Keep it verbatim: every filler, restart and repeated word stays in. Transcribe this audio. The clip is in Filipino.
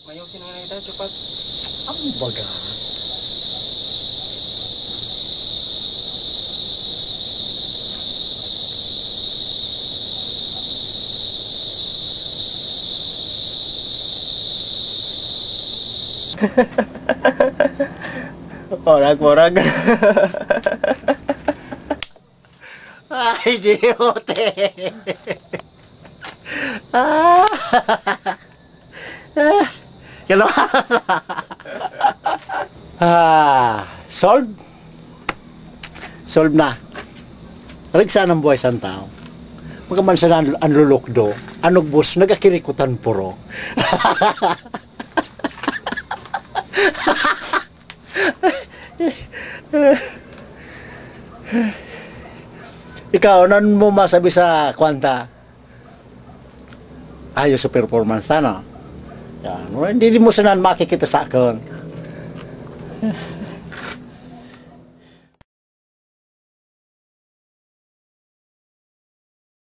Mayusin na kita cepat. Ang baga. Porag-porag. Ay, Diyote. Ah. Ah. Kalo. Ah, solve. Solve na. Aligsa ng buhay sa tao. Magaman sa anlulukdo, anugbos, nagakirikutan puro. Ikaw, ano mo masabi sa kwanta? Ayos sa performance na, no? Yan. Hindi mo sinan makikita sa akin.